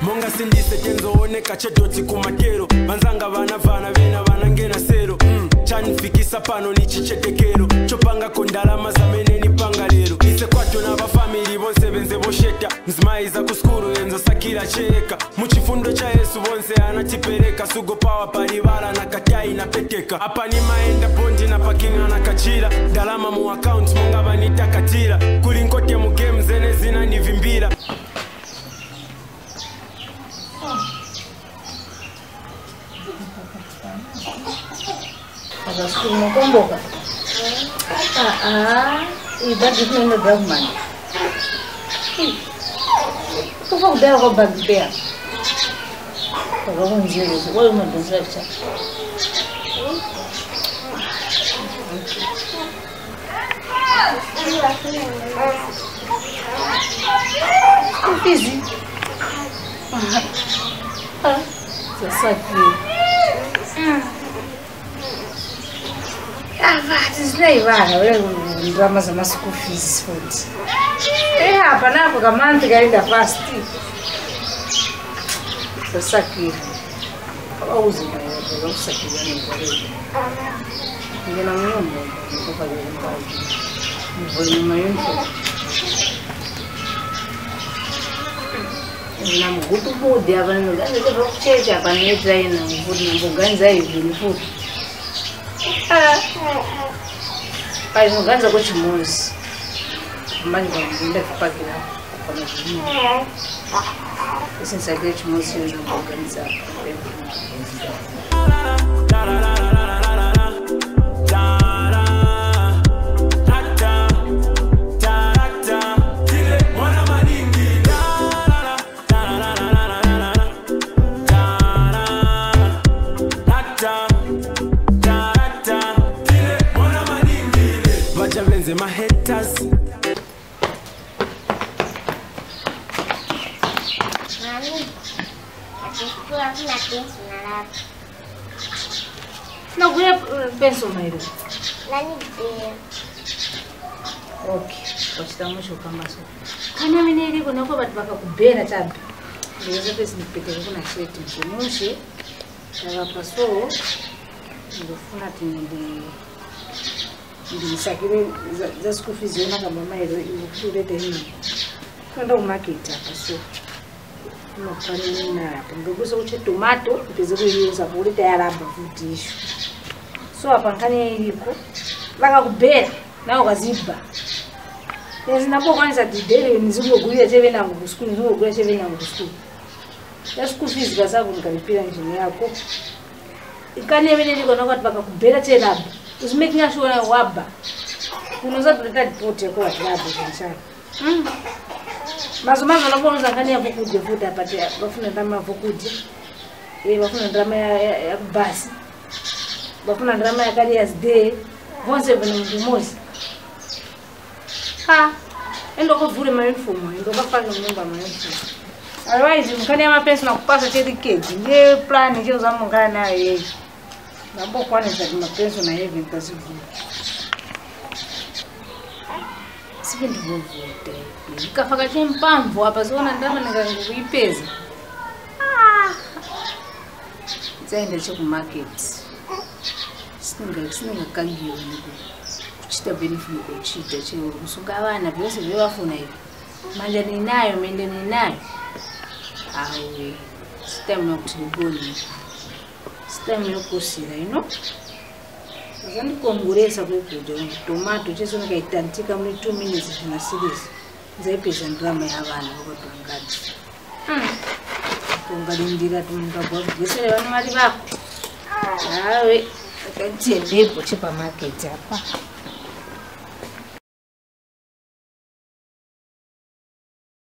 monga sindise tenzooneka chedoti kumatero vanzanga vana vena vanangena sero chanifikisa pano ni chichetekero chopanga kondalama zamene nipanga lero ise kwato na vafamili vonse venze vosheta mzimaiza kuskuru enzo sakira cheka muchifundo cha Yesu vonse anatipereka sugo pawa palivala na katai na peteka apa ni maenda bondi na pakinga na kachira dalama mu account monga vanita katira kulinkote mu game zene zina nivimbira. Ada school mau komboka. Ibadi tunaenda government. Tuko kuda kwa bagibea. Kwa nzuri, wewe umedozesha. Busy. Sasa Tisinaivana drama za school fees food. Hapa napo kama nikaenda fast. Sasa kile. Auzi na usakiliana kwa leo. Nina mnyombo kwa nyumbani. Ni mayunfu. Na mgutu bodi hapa ndio ndio kuchecha hapa ni try na mbuganza hivi ni food. Pai muganza kwa chimozi. Mani ngenda kupakira kwa mjini. Sasa ndio chimozi ndio kuganza. My haters. Mami, aku nak pensil nak. Não ganha penso mais. Nani dia. Okay, pode dar uma choca mais. Kanya meneri kuna kwa batu baka kubena tabi. Ndio pesa nipite kuna sheti mshimushi. Na paso ndio funa tindi ndisakire za school fees yona kama mairo ikulete hii kwenda market hapa so nopana na ngokuza uche tomato ipeze kuyiuza kulete yaraba futi isho so hapa nkani iliko baka kubera nawo kaziba nezinapo kwanza didere nizingogulia cheve nangu ku school nizingogulia cheve nangu ku school ya school fees gazaku nikalipira njini yako ikani mene liko nakati baka kubera tena is making us sure waba unaweza kuleta ripoti kwa klabu sana mazo napoanza ngani hapo kujivuta apate bafuna ndama hapo kuji bafuna ndama ya basi bafuna ndama ya kali as day vonse vina mdumozi endo kuvule mauniform endo kafanya nyumba mauniform otherwise mkani ama pesa na kupasa cheti keji ndio plan hizo za mungana nayo yeye Nabo kwani za mapenzo na hivi nitazivu. Sipendi kuvuta. Nikafaka chempamvu hapa zona ndama nikakuipeza. Zaende ku market. Singa kangio niko. Kuchita benefit kuchita cheo musunga abana byose bibafuna hivi. Manja ninayo mende ninayo. Awe. Sistema kutiboni. Sistema yokusira ino. Zani kuonguresa kwekuja tomato cheso nakaitantika muri 2 minutes na series. Zaipeza drama ya abana bakotwangati. Kongalindira tumungabwa bwese bana mali bako. Awe akantie ndipo supermarket hapa.